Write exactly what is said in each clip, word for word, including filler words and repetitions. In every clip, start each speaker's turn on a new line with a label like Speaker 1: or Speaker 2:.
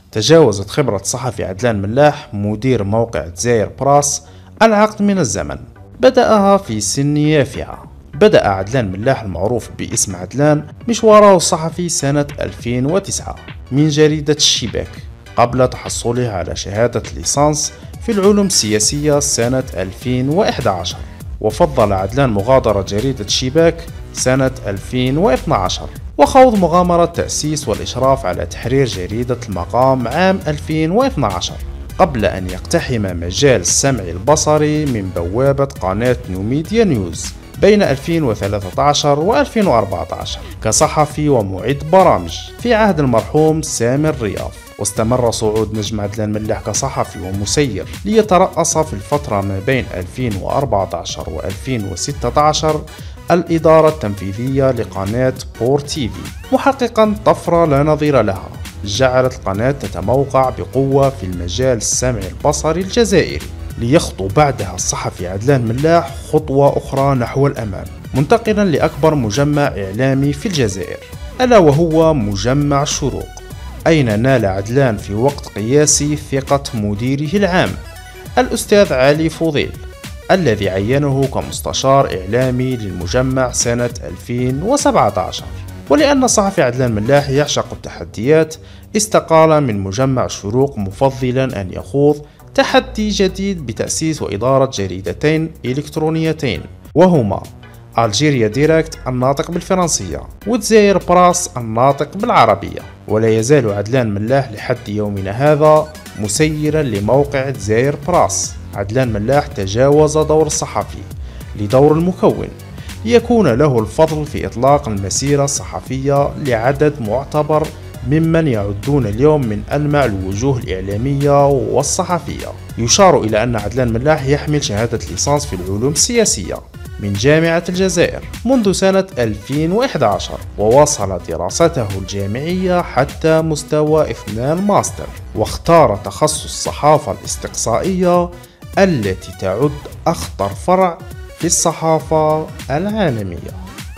Speaker 1: تجاوزت خبرة الصحفي عدلان ملاح مدير موقع دزاير براس العقد من الزمن، بدأها في سن يافعة. بدأ عدلان ملاح المعروف باسم عدلان مشواره الصحفي سنة ألفين وتسعة من جريدة الشباك، قبل تحصله على شهادة ليسانس في العلوم السياسية سنة ألفين وإحدى عشر. وفضل عدلان مغادرة جريدة الشباك سنة ألفين واثني عشر وخوض مغامرة تأسيس والإشراف على تحرير جريدة المقام عام ألفين واثني عشر، قبل أن يقتحم مجال السمع البصري من بوابة قناة نوميديا نيوز بين ألفين وثلاثة عشر و ألفين وأربعة عشر كصحفي ومعد برامج في عهد المرحوم سامي الرياض. واستمر صعود نجم عدلان ملاح كصحفي ومسير ليترأس في الفترة ما بين ألفين وأربعة عشر و ألفين وستة عشر الإدارة التنفيذية لقناة بور تيفي، محققا طفرة لا نظير لها جعلت القناة تتموقع بقوة في المجال السمعي البصري الجزائري، ليخطو بعدها الصحفي عدلان ملاح خطوة أخرى نحو الأمام، منتقلا لأكبر مجمع إعلامي في الجزائر ألا وهو مجمع الشروق، أين نال عدلان في وقت قياسي ثقة مديره العام الأستاذ علي فضيل، الذي عينه كمستشار إعلامي للمجمع سنة ألفين وسبعة عشر. ولأن الصحفي عدلان ملاح يعشق التحديات، استقال من مجمع الشروق مفضلا أن يخوض تحدي جديد بتأسيس وإدارة جريدتين إلكترونيتين، وهما ألجيريا ديريكت الناطق بالفرنسية ودزاير براس الناطق بالعربية. ولا يزال عدلان ملاح لحد يومنا هذا مسيرا لموقع دزاير براس. عدلان ملاح تجاوز دور الصحفي لدور المكون، ليكون له الفضل في إطلاق المسيرة الصحفية لعدد معتبر ممن يعدون اليوم من ألمع الوجوه الإعلامية والصحفية. يشار إلى أن عدلان ملاح يحمل شهادة ليسانس في العلوم السياسية من جامعة الجزائر منذ سنة ألفين وإحدى عشر، وواصل دراسته الجامعية حتى مستوى اثنان ماستر، واختار تخصص الصحافة الاستقصائية التي تعد أخطر فرع في الصحافة العالمية.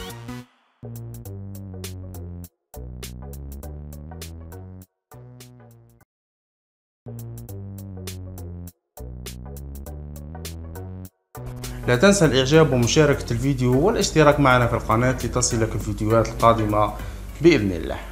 Speaker 1: لا تنسى الإعجاب ومشاركة الفيديو والاشتراك معنا في القناة لتصلك الفيديوهات القادمة بإذن الله.